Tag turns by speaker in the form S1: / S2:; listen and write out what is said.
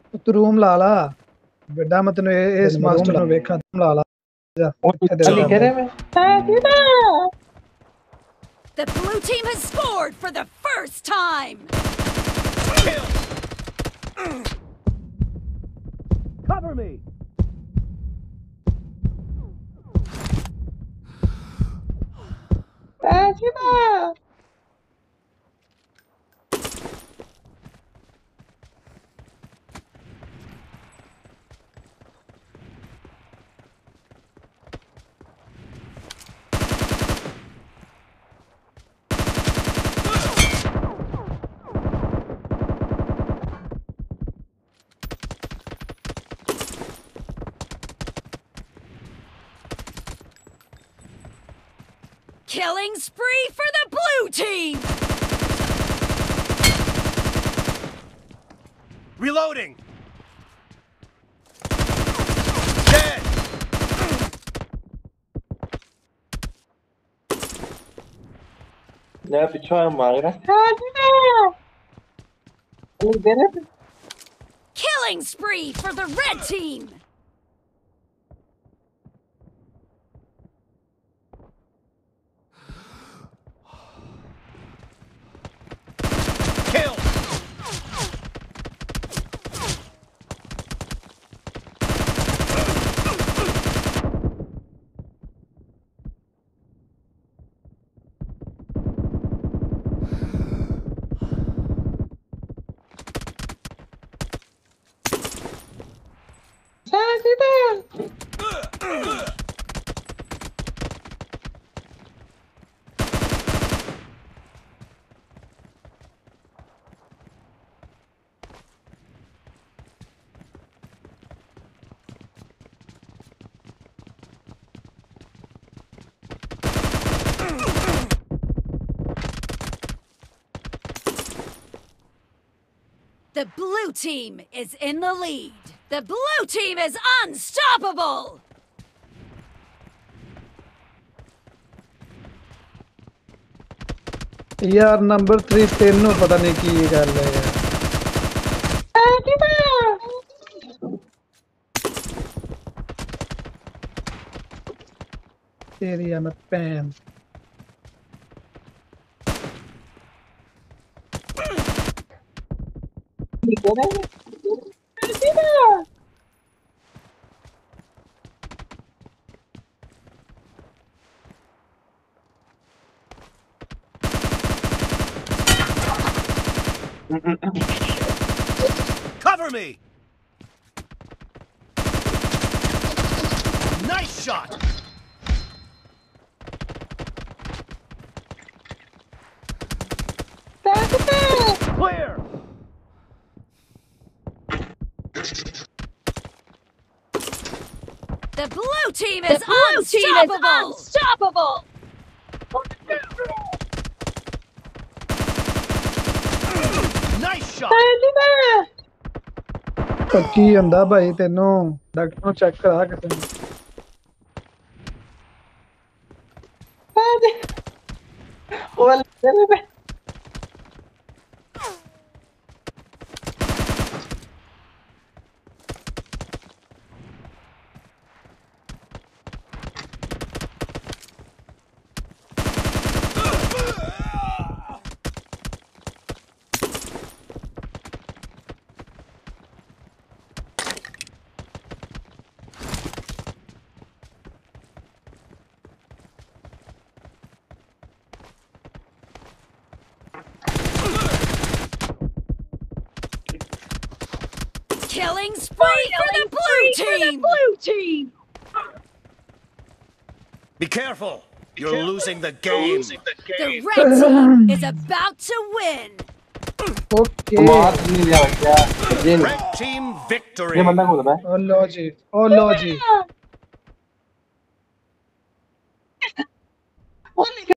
S1: तू रूम ला ला बड़ा मैं तेन इस मास्टर नु वेखा तुम ला ला जा
S2: The blue team has scored for the first time.
S3: Cover me.
S2: Killing spree for the blue team.
S3: Reloading. Dead.
S4: मैं पीछे मार रहा
S2: Killing spree for the red team.
S3: Kill.
S2: The blue team is in the lead. The blue team is unstoppable.
S1: यार number 3 तेनों पता नहीं की गल है यार तेरी मैं पैन
S3: Cover me. Nice shot. Clear.
S2: The blue team is unstoppable.
S3: Nice shot.
S1: की ਹੁੰਦਾ भाई तेनों डॉक्टर ਨੂੰ ਚੈੱਕ ਕਰਾ ਕਿਸੇ ਨੂੰ
S2: Killing spree for the blue team.
S3: Be careful. You're losing the game.
S2: The red team is about to win.
S1: Okay
S3: Red team victory.
S1: ओ लो जी